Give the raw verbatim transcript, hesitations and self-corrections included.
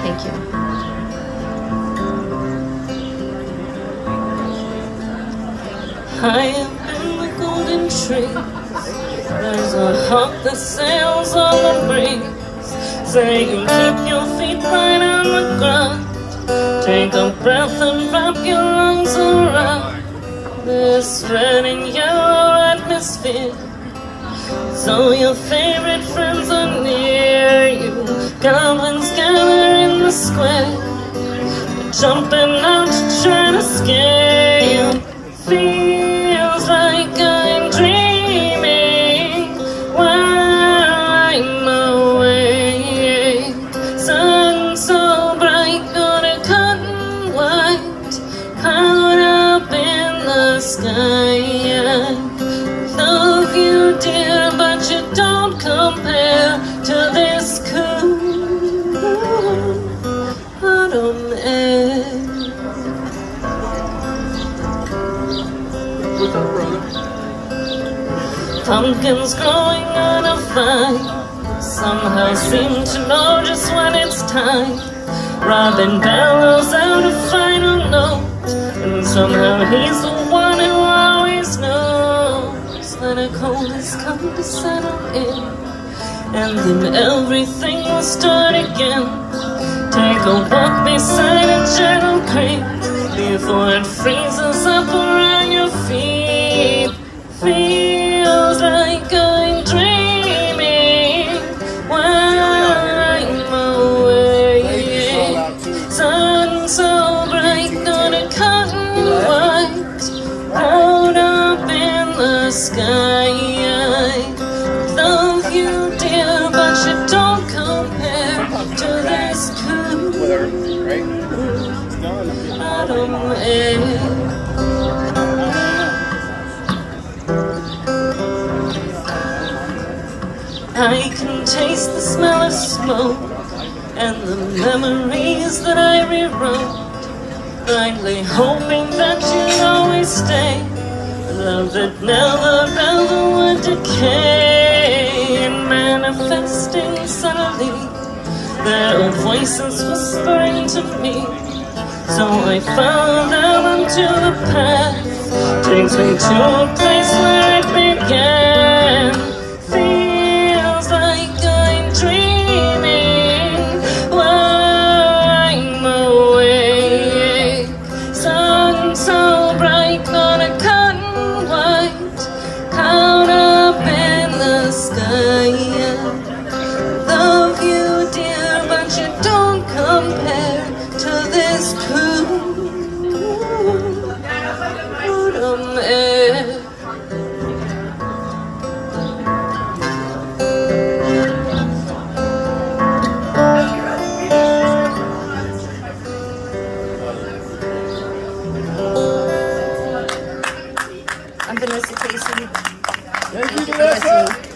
Thank you. High up in the golden tree, there's a hawk that sails on the breeze, saying keep your feet right on the ground. Take a breath and wrap your lungs around this red and yellow atmosphere. So your favorite friends are near you. Goblins gather in the square, jumping out to try to scare you. Feels like I'm dreaming while I'm awake. Sun so bright, got a cotton white cloud up in the sky. Love you, dear, but you don't compare to this cool autumn air. What's up, brother? Pumpkins growing on a vine somehow seem to know just when it's time. Robin bellows out a final note, and somehow he's the one who always knows that a cold has come to settle in, and then everything will start again. Take a walk beside a gentle creek before it freezes up around your feet. Feels like I'm dreaming while I'm awake. Sun so bright, got a cotton white cloud up in the sky. I love you, dear, but you don't compare to this cool autumn air. I can taste the smell of smoke and the memories that I rewrote, blindly hoping that you'd always stay. Love that never ever would decay, and manifesting suddenly there are voices whispering to me. So I followed them into the path, takes me to a place where it began. Feels like I'm dreaming while I'm awake. Sun so bright, got a cotton white cloud up in the sky. Love you, dear, but you don't compare to this cool autumn air. I'm Vanessa Casey. Thank you, Vanessa.